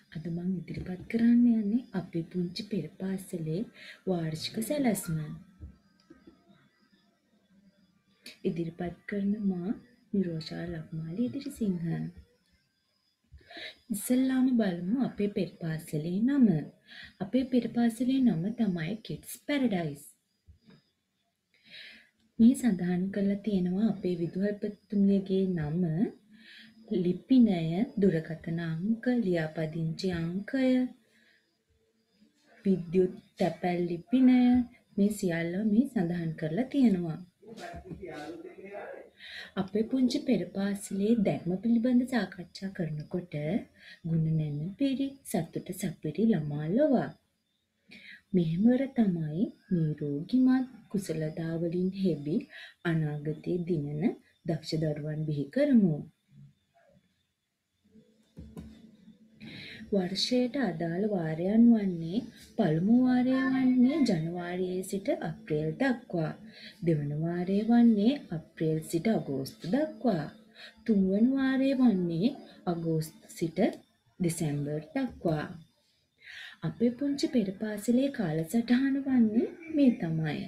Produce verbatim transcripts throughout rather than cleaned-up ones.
අද මම ඉදිරිපත් කරන්න යන්නේ අපේ පුංචි පෙර පාසලේ වාර්ෂික සැලැස්ම. ඉදිරිපත් කරන මා නිරෝෂා ලක්මාලි ඉදිරිසිංහ. ඉස්සෙල්ලාම බලමු අපේ පෙර පාසලේ නම. අපේ පෙර පාසලේ නම තමයි Kids Paradise. මේ සඳහන් කරලා තියෙනවා අපේ විදුහල්පතිතුමියගේ නම, ලිපිනය, දුරකථන අංක, ලියාපදිංචි අංකය, විද්‍යුත් තැපැල් ලිපිනය, මේ සියල්ල මේ සඳහන් කරලා තියෙනවා. අපේ පුංචි පෙර පාසලේ දැක්ම පිළිබඳ සාකච්ඡා කරනකොට ගුණ නැණපිරි සතුට සපිරි ළමා ලොවක්. මෙහෙමර තමයි නිරෝගිමත් කුසලතා වලින් හෙබි අනාගතයේ දිනන දක්ෂ දරුවන් බිහි කරමු. වර්ෂයට අදාළ වාරයන් වන්නේ පළමු වාරය වන්නේ ජනවාරියේ සිට අප්‍රේල් දක්වා, දෙවන වාරය වන්නේ අප්‍රේල් සිට අගෝස්තු දක්වා, තුන්වන වාරය වන්නේ අගෝස්තු සිට දෙසැම්බර් දක්වා. අපේ පුංචි පෙර පාසලේ කාලසටහන වන්නේ මේ තමයි.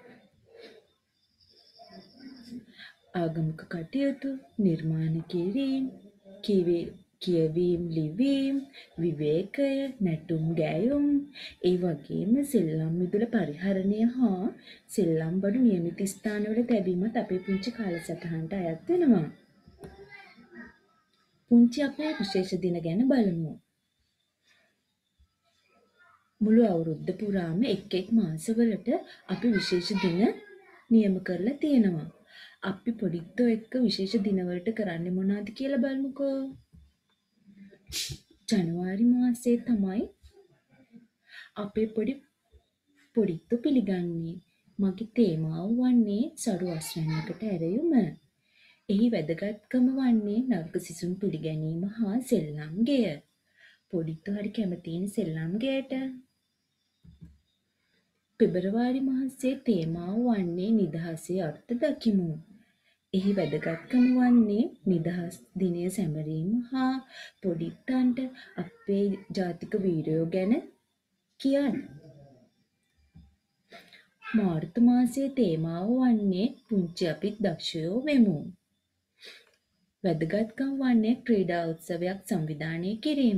ආගමික කටයුතු, නිර්මාණ කිරීම, කිවි කියවීම් ලිවීම්, විවේකය, නැටුම් ගැයුම්, ඒ වගේම සෙල්ලම් මිදුල පරිහරණය හා සෙල්ලම් බඩු නියමිත ස්ථානවල තැබීමත් අපේ පුංචි කාලසටහනට අයත් වෙනවා. පුංචි අපේ විශේෂ දින ගැන බලමු. මුළු අවුරුද්ද පුරාම එක් එක් මාසවලට අපි විශේෂ දින නියම කරලා තියෙනවා. අපි පොඩිත්තෝ එක්ක විශේෂ දිනවලට කරන්නේ මොනවද කියලා බලමුකෝ. ජනවාරි මාසයේ තමයි අපේ පොඩි පොඩිත්තු පිළිගන්නේ. මගේ තේමාව වන්නේ සරු අස්වැන්නකට ඇරයුම. එහි වැදගත්කම වන්නේ නර්ග සිසුන් පිළිගැනීම හා සෙල්ලම් ගෙය. පොඩිත්තු හරි කැමතියිනේ සෙල්ලම් ගෙයට. පෙබරවාරි මාසයේ තේමාව වන්නේ නිදහසේ අර්ථ දකිමු. එහි වැදගත්කම වන්නේ නිදහස් දිනය සැමරීම හා පොඩිත්තන්ට අපේ ජාතික වීරයෝ ගැන කියන්න. මාර්තු මාසයේ තේමාව වන්නේ පුංචි අපිත් දක්ෂයෝ වෙමු. වැදගත්කම වන්නේ ක්‍රීඩා උත්සවයක් සංවිධානය කිරීම.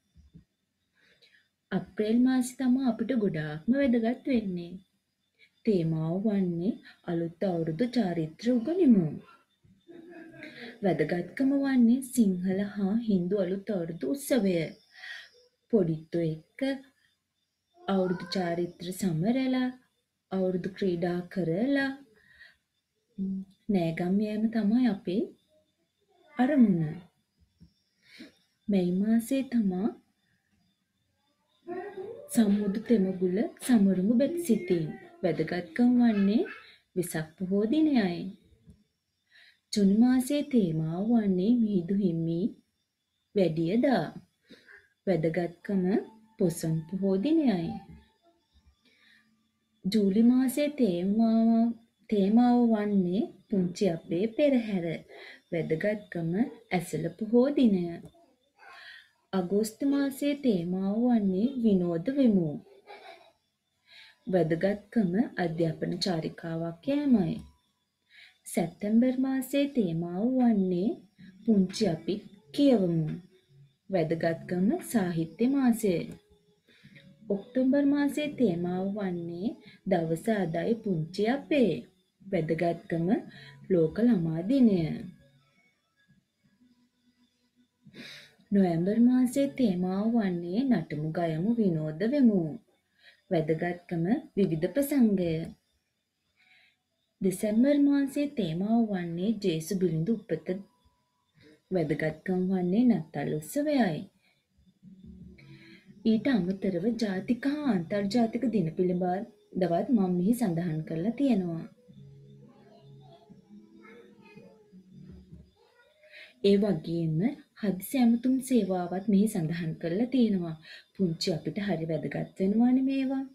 අප්‍රේල් මාසයේ තමයි අපිට ගොඩාක්ම වැදගත් වෙන්නේ. තේමාව වන්නේ අලුත් අවුරුදු චාරිත්‍ර උගනිමු. වැදගත්කම වන්නේ සිංහල හා හින්දු අලුත් අවුරුදු උත්සවය. පොඩිත්තු එක්ක අවුරුදු චාරිත්‍ර සමරලා අවුරුදු ක්‍රීඩා කරලා නෑගම් යෑම තමයි අපේ අරමුණ. මැයි මාසයේ තමා සම්මුදු තෙමගුල සමරුමු බැති සිතින්. වැදගත්කම් වන්නේ වෙසක් පොහෝ දිනයයි. ජුනි මාසයේ තේමාව වන්නේ මිහිඳු හිමි වැඩියදා. වැදගත්කම පොසොන් පොහෝ දිනයයි. ජූලි මාසයේ තේමාව තේමාව වන්නේ පුංචි අපේ පෙරහැර. වැදගත්කම ඇසළ පොහෝ දිනය. අගෝස්තු මාසයේ තේමාව වන්නේ විනෝද වෙමු. වැදගත්කම අධ්‍යාපන චාරිකාවක් යෑමයි. සැප්තැම්බර් මාසයේ තේමාව වන්නේ පුංචි අපි කියවමු. වැදගත්කම සාහිත්‍ය මාසය. ඔක්තෝබර් මාසයේ තේමාව වන්නේ දවස අදයි පුංචි අපේ. වැදගත්කම ලෝක ළමා දිනය. නොවැම්බර් මාසයේ තේමාව වන්නේ නටමු ගයමු විනෝද වෙමු. වැදගත්කම විවිධ ප්‍රසංගය. දෙසැම්බර් මාසයේ තේමාව වන්නේ ජේසු බිලිඳු උපත. වැදගත්කම වන්නේ නත්තල් උත්සවයයි. ඊට අමතරව ජාතික හා අන්තර්ජාතික දින පිළිබඳවත් මම මෙහි සඳහන් කරලා තියෙනවා. ඒ වගේම හදිසි ඇමතුම් සේවාවත් මෙහි සඳහන් කරලා තියෙනවා. පුංචි අපිට හරි වැදගත් වෙනවානේ මේවා.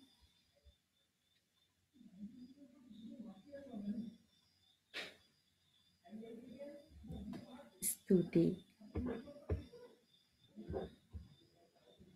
ස්තුතියි.